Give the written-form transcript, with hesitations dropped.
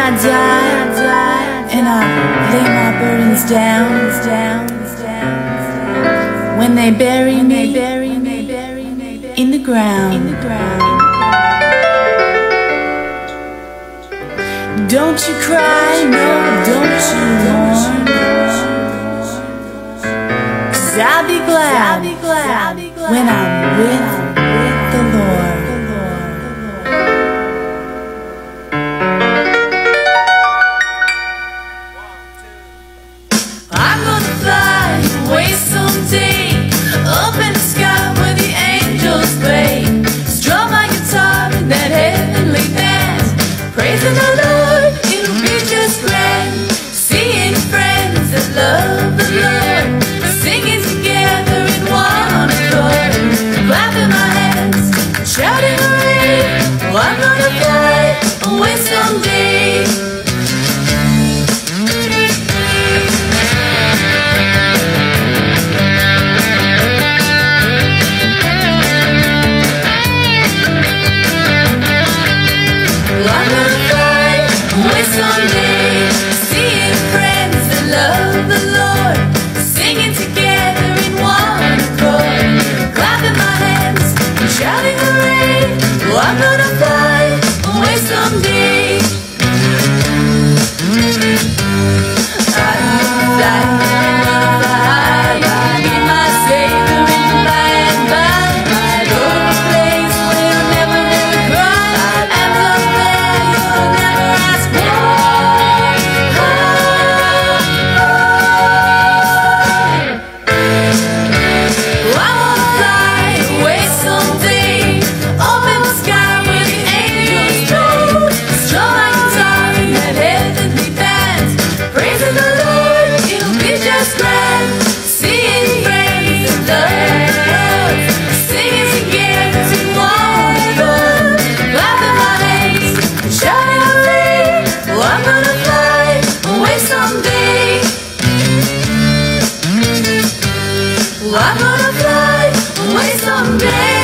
die and I lay my burdens down, when they bury me in the ground, don't you cry, no, don't you mourn, 'cause I'll be glad when I'm with the Lord. I'm gonna fly away someday, up in the sky where the angels play, strum my guitar in that heavenly band, praising the Lord, it'll be just grand, seeing friends that love the Lord, singing together in one accord, clapping my hands, shouting hooray, oh, I'm gonna fly away someday. Someday, seeing friends that love the Lord, singing together in one accord, clapping my hands and shouting hooray, oh, I'm gonna fly away someday. I'm gonna fly away someday.